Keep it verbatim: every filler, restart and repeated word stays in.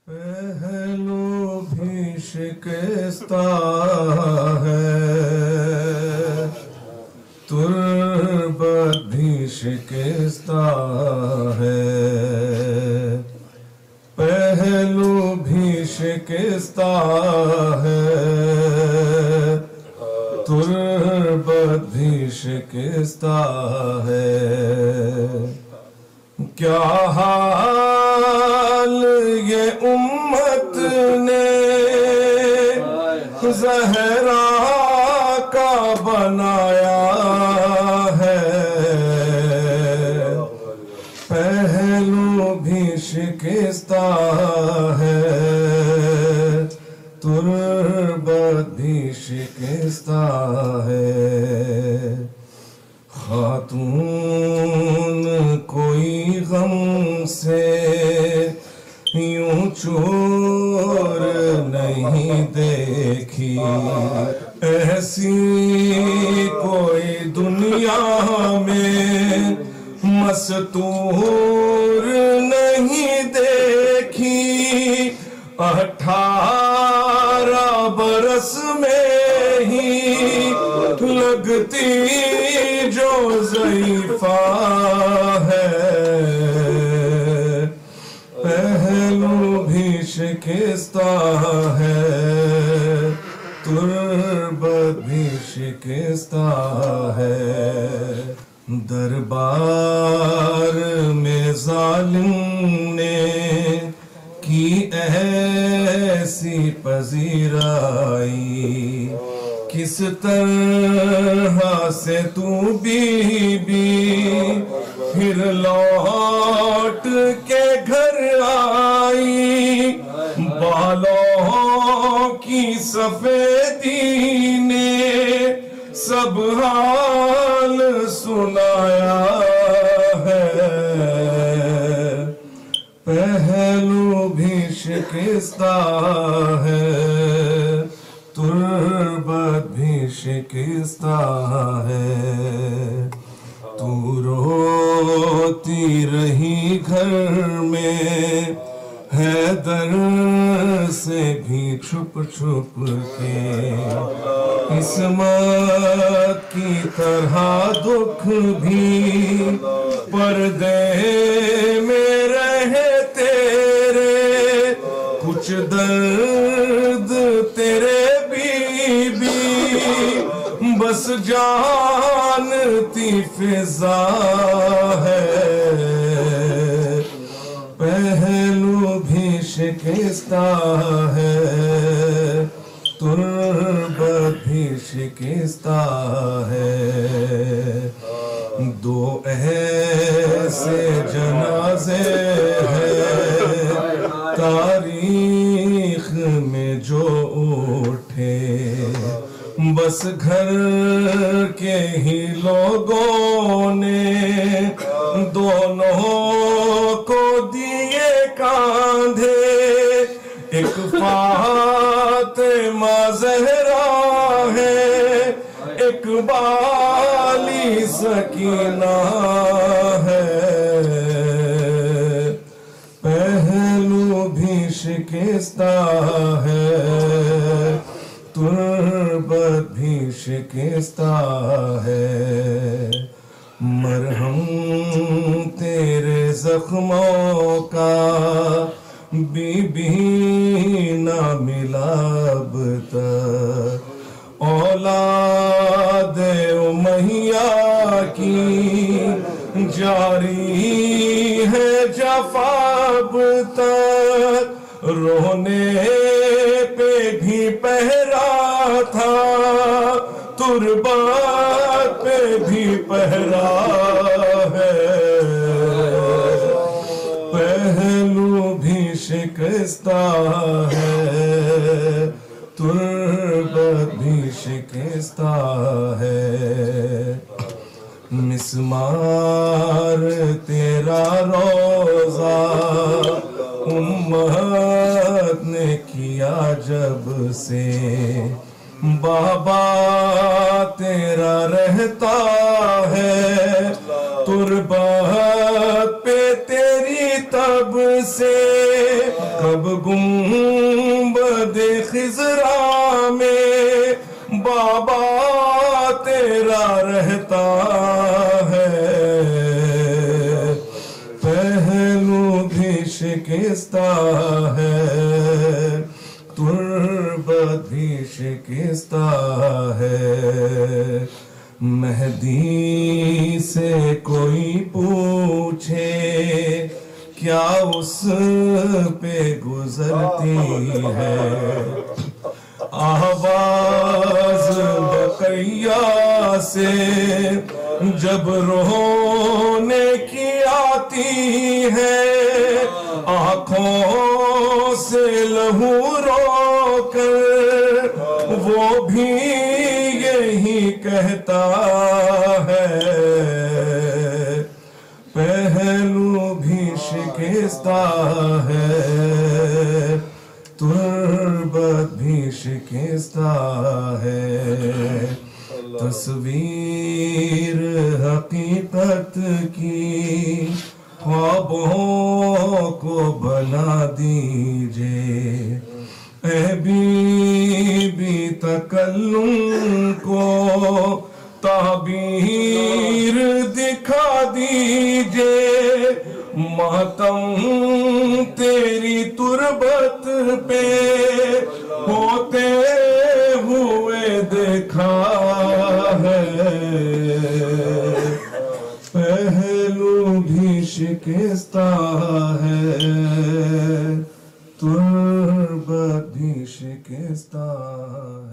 پہلو بھی شکستہ ہے، تربت بھی شکستہ ہے، پہلو بھی شکستہ ہے، تربت بھی شکستہ ہے۔ کیا حال یہ امت نے زہرا کا بنایا ہے، پہلو بھی شکستہ ہے، تربت بھی شکستہ ہے۔ خاتون کوئی غم سے یوں چور نہیں دیکھی، ایسی کوئی دنیا میں مستور نہیں دیکھی۔ اٹھارہ برس میں ہی لگتی جو ضعیفہ ہے، پہلو بھی شکستہ ہے، تربت بھی شکستہ ہے۔ دربار میں ظالم نے کی ایسی پذیرائی، کس طرح سے تو بی بی پھر لوٹ کے گھر آئی، بالوں کی سفیدی نے سب حال سنایا ہے، پہلو بھی شکستہ ہے، تربت بھی شکستہ ہے۔ تو روتی رہی گھر میں حیدر سے بھی چھپ چھپ کے، قسمت کی طرح دکھ بھی پردے میں رہے تیرے، کچھ درد تیرے بی بی بس جانتی فضا ہے، پہلو بھی شکستہ ہے، تربت بھی شکستہ ہے۔ دو ایسے جنازے ہیں تاریخ میں جو اٹھے، بس گھر کے ہی لوگوں نے دونوں کو دیے کاندھے، ایک فاطمہ زہرا ہے، ایک بالی سکینہ ہے، پہلو بھی شکستہ ہے، تربت بھی شکستہ ہے۔ مرہم تیرے زخموں کا بی بی نہ ملا اب تک، اولاد امیہ کی جاری ہے جفا اب تک، رونے پہ بھی پہرا تھا، تربت پہ بھی پہرا ہے، پہلو بھی شکستہ ہے، تربت بھی شکستہ ہے۔ مسمار تیرا روزہ امت نے کیا جب سے، بابا تیرا رہتا ہے، تربت پہ تیری تب سے، کب گم شکستہ ہے، تربت بھی شکستہ ہے۔ مہدی سے کوئی پوچھے کیا اس پہ گزرتی ہے، آواز بقیہ سے جب رونے کی آتی ہے، آنکھوں سے لہو رو کر وہ بھی یہی کہتا ہے، پہلو بھی شکستہ ہے، تربت بھی شکستہ ہے۔ تصویر حقیقت کی خوابوں کو بنا دیجئے، اے بی بی تکلم کو تعبیر دکھا دیجئے، ماتم تیری تربت پہ ہوتے ہوئے دیکھا ہے، پہلو بھی شکستہ ہے، تربت بھی شکستہ ہے۔